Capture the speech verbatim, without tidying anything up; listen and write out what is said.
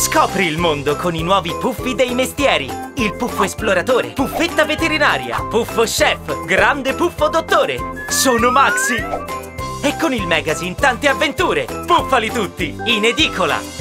Scopri il mondo con i nuovi puffi dei mestieri. Il puffo esploratore, puffetta veterinaria, puffo chef, grande puffo dottore. Sono Maxi! E con il magazine tante avventure. Puffali tutti, in edicola!